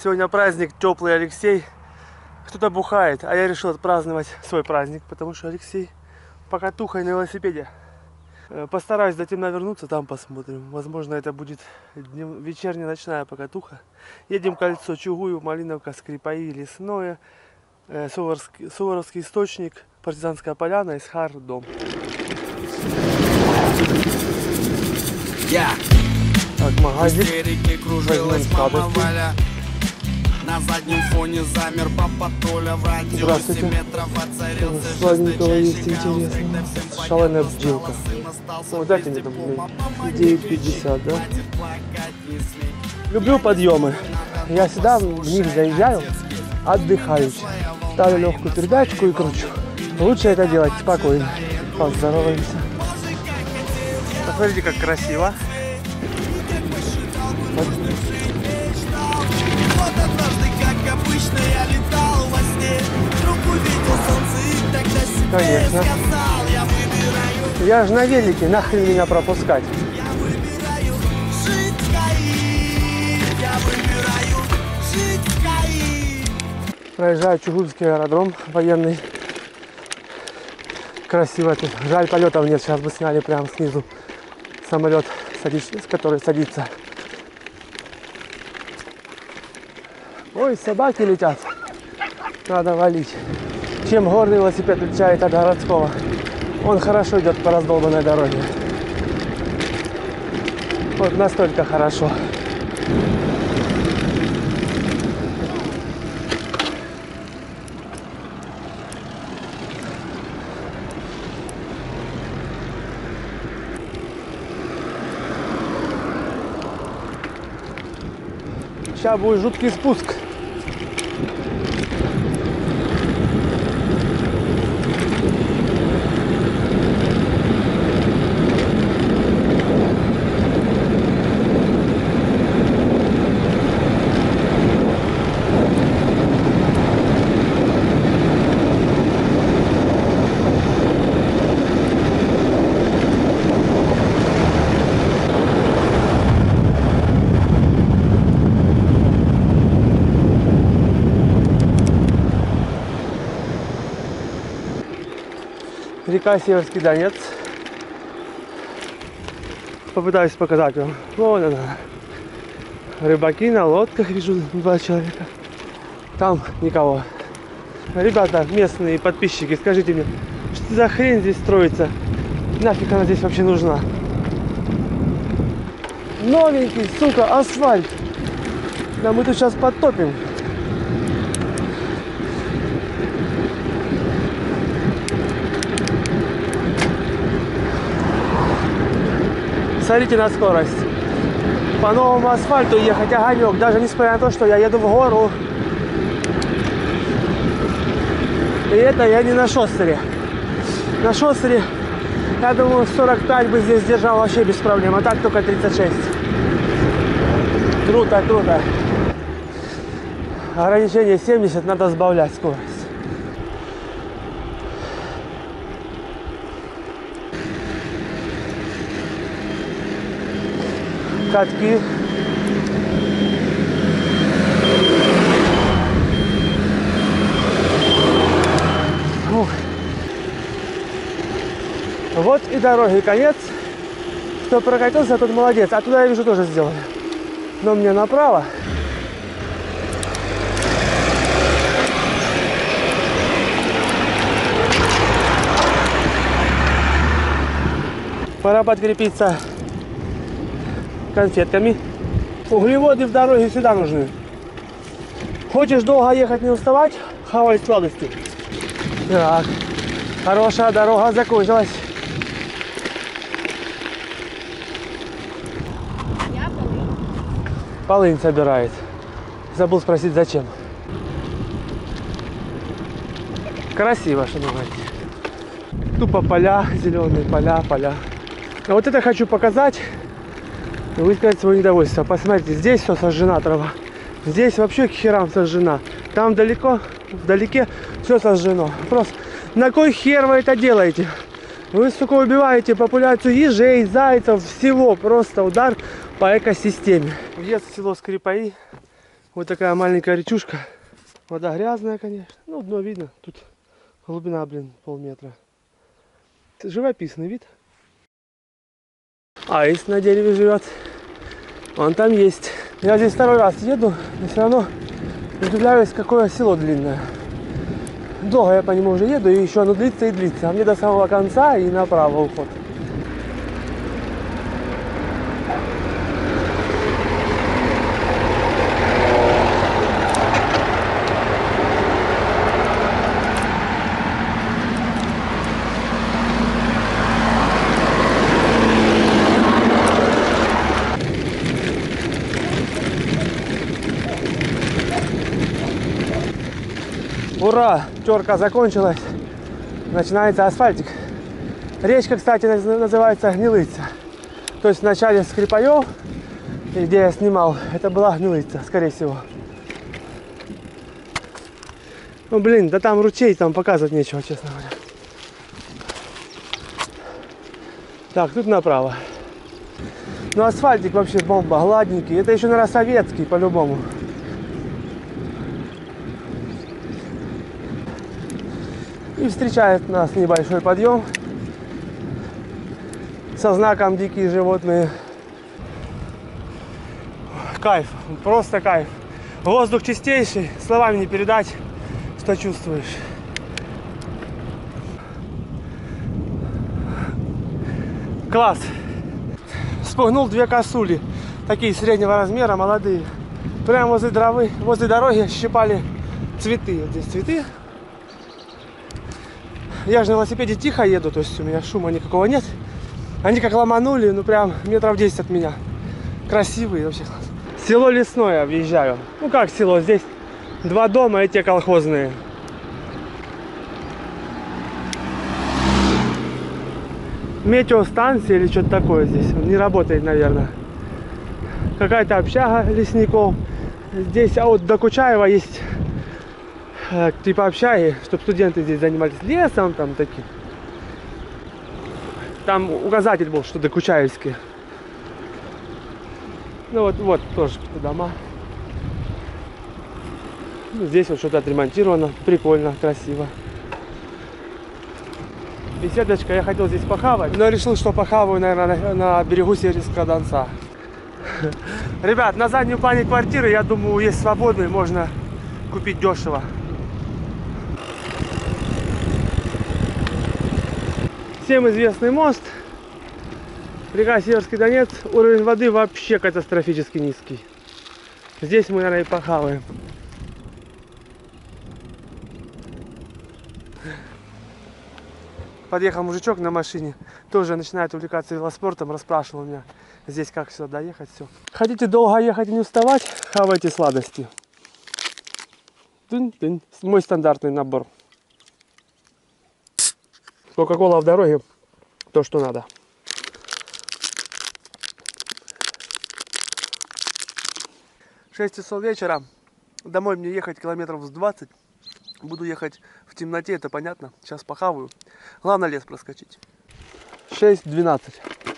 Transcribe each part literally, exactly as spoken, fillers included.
Сегодня праздник теплый Алексей. Кто-то бухает, а я решил отпраздновать свой праздник, потому что Алексей покатухой на велосипеде. Постараюсь до темна вернуться, там посмотрим. Возможно, это будет днем, вечерняя ночная покатуха. Едем кольцо Чугуев, Малиновка, Скрипаи, Лесное, э, Суворовский, Суворовский источник, Партизанская поляна, Исхар, дом. Yeah. Так, магазин. Кружилась мама Валя. На заднем фоне замер папа Толя. В радиусе метров воцарился. Сладенького есть интересно. Шаленая бдилка. Вот дайте мне там девять пятьдесят, да? Люблю подъемы. Я всегда в них заезжаю, отдыхаю. Ставлю легкую передачку и кручу. Лучше это делать спокойно. Поздороваемся. Посмотрите, как красиво. Вот однажды, как обычно, я летал во сне. Вдруг увидел солнце и тогда себе Конечно. сказал: я выбираю. Я же на велике, нахрен меня пропускать. Я выбираю жить в Каире. Я выбираю жить в Каире. Проезжаю Чугуевский аэродром военный. Красиво тут. Жаль, полетов нет. Сейчас бы сняли прямо снизу самолет, с который садится. Ой, собаки летят. Надо валить. Чем горный велосипед отличает от городского? Он хорошо идет по раздолбанной дороге. Вот настолько хорошо. Сейчас будет жуткий спуск. Река Северский Донец. Попытаюсь показать вам. Вон она. Рыбаки на лодках, вижу два человека. Там никого. Ребята, местные подписчики, скажите мне, что за хрень здесь строится? Нафиг она здесь вообще нужна? Новенький, сука, асфальт. Да мы тут сейчас потопим. Смотрите на скорость. По новому асфальту ехать огонек, даже несмотря на то, что я еду в гору. И это я не на шоссере. На шоссере, я думаю, сорок пять бы здесь держал вообще без проблем, а так только тридцать шесть. Круто, круто. Ограничение семьдесят, надо сбавлять скорость. Катки. Ух. Вот и дороги конец. Кто прокатился, тот молодец. А туда я вижу тоже сделали. Но мне направо. Пора подкрепиться конфетками. Углеводы в дороге всегда нужны. Хочешь долго ехать, не уставать? Хавай сладости. Так, хорошая дорога закончилась. Я полынь. Полынь собирает. Забыл спросить, зачем. Красиво, что называется. Тупо поля, зеленые поля, поля. А вот это хочу показать. Высказать свое недовольство. Посмотрите, здесь все сожжена трава. Здесь вообще к херам сожжена. Там далеко, вдалеке все сожжено. Просто на кой хер вы это делаете? Вы, сука, убиваете популяцию ежей, зайцев, всего. Просто удар по экосистеме. Въезд в село Скрипаи. Вот такая маленькая речушка. Вода грязная, конечно. Ну, дно видно. Тут глубина, блин, полметра. Живописный вид. Аист на дереве живет. Он там есть. Я здесь второй раз еду, но все равно удивляюсь, какое село длинное. Долго я по нему уже еду, и еще оно длится и длится. А мне до самого конца и направо уход. Ура! Терка закончилась. Начинается асфальтик. Речка, кстати, называется Гнилыца. То есть в начале Скрипаев, где я снимал, это была Гнилыца, скорее всего. Ну блин, да там ручей, там показывать нечего, честно говоря. Так, тут направо. Ну асфальтик вообще бомба, гладненький. Это еще, наверное, советский, по-любому. И встречает нас небольшой подъем со знаком «Дикие животные». Кайф, просто кайф. Воздух чистейший, словами не передать, что чувствуешь. Класс. Спугнул две косули, такие среднего размера, молодые. Прямо возле дровы, возле дороги щипали цветы. Вот здесь цветы. Я же на велосипеде тихо еду, то есть у меня шума никакого нет. Они как ломанули, ну прям метров десять от меня. Красивые вообще. Село Лесное въезжаю. Ну как село, здесь два дома и те колхозные. Метеостанция или что-то такое здесь. Не работает, наверное. Какая-то общага лесников. Здесь, а вот до Кучаева есть типа общаги, чтобы студенты здесь занимались лесом, там такие. Там указатель был, что докучаевские. Ну вот, вот тоже дома. Ну, здесь вот что-то отремонтировано, прикольно, красиво. Беседочка, я хотел здесь похавать, но решил, что похаваю, наверное, на, на берегу Северского Донца. Ребят, на заднем плане квартиры, я думаю, есть свободный, можно купить дешево. Всем известный мост, река Северский Донец, уровень воды вообще катастрофически низкий. Здесь мы, наверное, и похаваем. Подъехал мужичок на машине, тоже начинает увлекаться велоспортом, расспрашивал меня здесь, как сюда доехать, все. Хотите долго ехать и не уставать, хавайте сладости. Тынь-тынь. Мой стандартный набор. Кока-кола в дороге, то, что надо. шесть часов вечера. Домой мне ехать километров с двадцать. Буду ехать в темноте, это понятно. Сейчас похаваю. Главное лес проскочить. шесть двенадцать.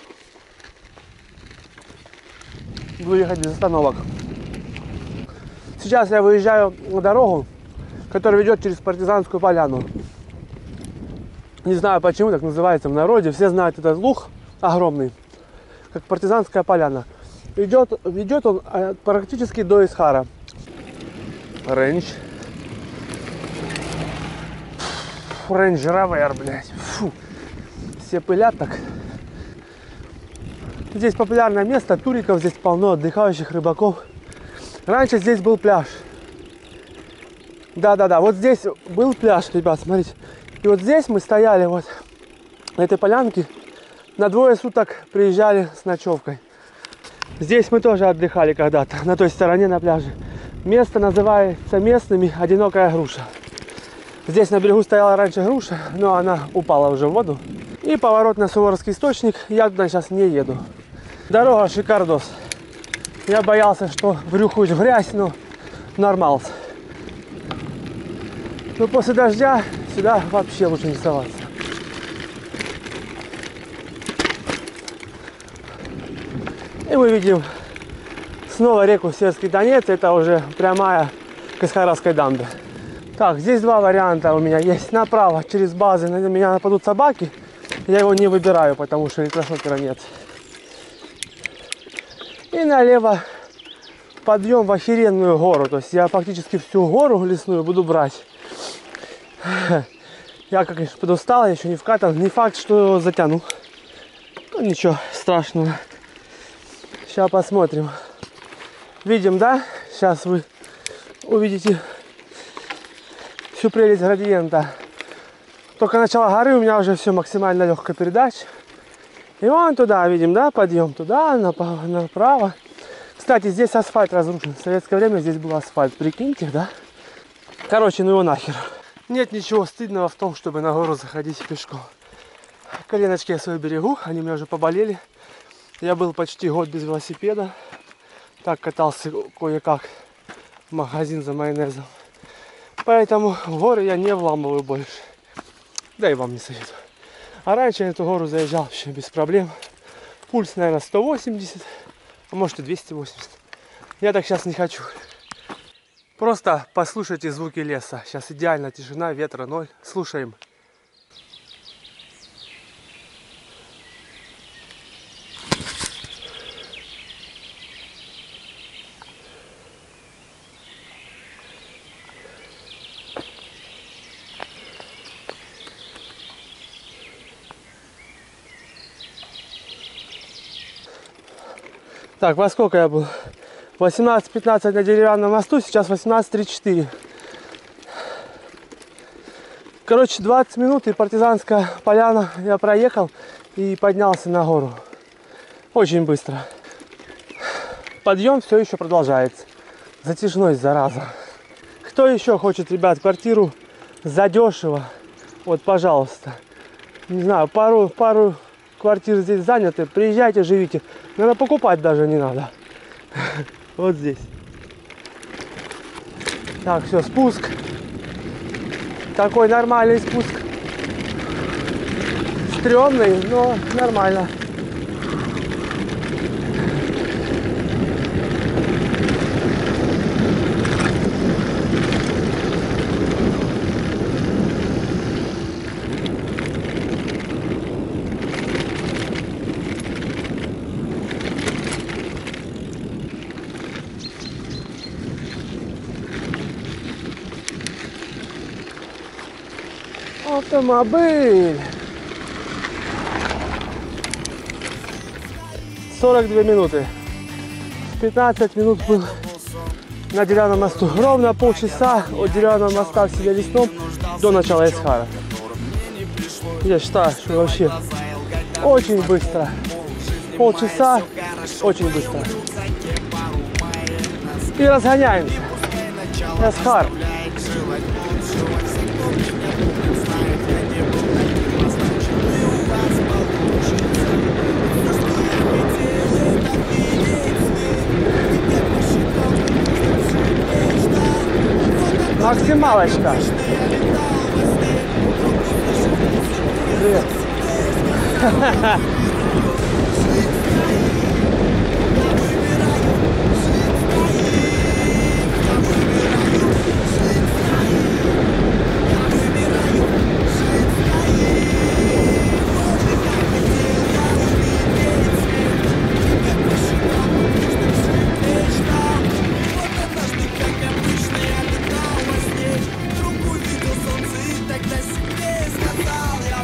Буду ехать без остановок. Сейчас я выезжаю на дорогу, которая ведет через Партизанскую поляну. Не знаю, почему так называется в народе. Все знают этот луг огромный, как Партизанская поляна. Идет, ведет он практически до Исхара. Рейндж. Рейндж Ровер, блядь. Фу. Все пылят так. Здесь популярное место, туриков здесь полно, отдыхающих рыбаков. Раньше здесь был пляж. Да-да-да, вот здесь был пляж, ребят, смотрите. И вот здесь мы стояли вот на этой полянке, на двое суток приезжали с ночевкой. Здесь мы тоже отдыхали когда-то, на той стороне на пляже. Место называется местными «Одинокая груша». Здесь на берегу стояла раньше груша, но она упала уже в воду. И поворот на Суворовский источник, я туда сейчас не еду. Дорога шикардос. Я боялся, что врюхаюсь в грязь, но нормал. Но после дождя сюда вообще лучше не соваться. И мы видим снова реку Северский Донец. Это уже прямая к Исхаровской дамбе. Так, здесь два варианта у меня есть. Направо через базы на меня нападут собаки. Я его не выбираю, потому что электрошокера нет. И налево подъем в охеренную гору. То есть я фактически всю гору лесную буду брать. Я, конечно, подустал, еще не вкатан. Не факт, что затяну. Ну, ничего страшного. Сейчас посмотрим. Видим, да? Сейчас вы увидите всю прелесть градиента. Только начало горы, у меня уже все максимально легкая передача. И вон туда, видим, да, подъем туда, направо. Кстати, здесь асфальт разрушен. В советское время здесь был асфальт, прикиньте, да? Короче, ну его нахер. Нет ничего стыдного в том, чтобы на гору заходить пешком. Коленочки я свои берегу, они у меня уже поболели. Я был почти год без велосипеда. Так катался кое-как в магазин за майонезом. Поэтому в горы я не вламываю больше. Да и вам не советую. А раньше я на эту гору заезжал вообще без проблем. Пульс, наверное, сто восемьдесят, а может и двести восемьдесят. Я так сейчас не хочу. Просто послушайте звуки леса. Сейчас идеально тишина, ветра ноль. Слушаем. Так, во сколько я был? восемнадцать пятнадцать на деревянном мосту, сейчас восемнадцать тридцать четыре. Короче, двадцать минут и партизанская поляна я проехал и поднялся на гору. Очень быстро. Подъем все еще продолжается. Затяжной, зараза. Кто еще хочет, ребят, квартиру задешево? Вот, пожалуйста. Не знаю, пару, пару квартир здесь заняты. Приезжайте, живите. Наверное, покупать даже не надо. Вот здесь. Так, все, спуск. Такой нормальный спуск. Стрёмный, но нормально. Автомобиль. сорок две минуты. пятнадцать минут был на деревянном мосту. Ровно полчаса от деревянного моста в селе Лесном до начала Исхара. Я считаю, что вообще очень быстро. Полчаса очень быстро. И разгоняемся. Исхар. Максималочка. Привет.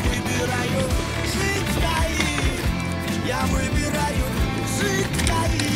Я выбираю жить в Каире.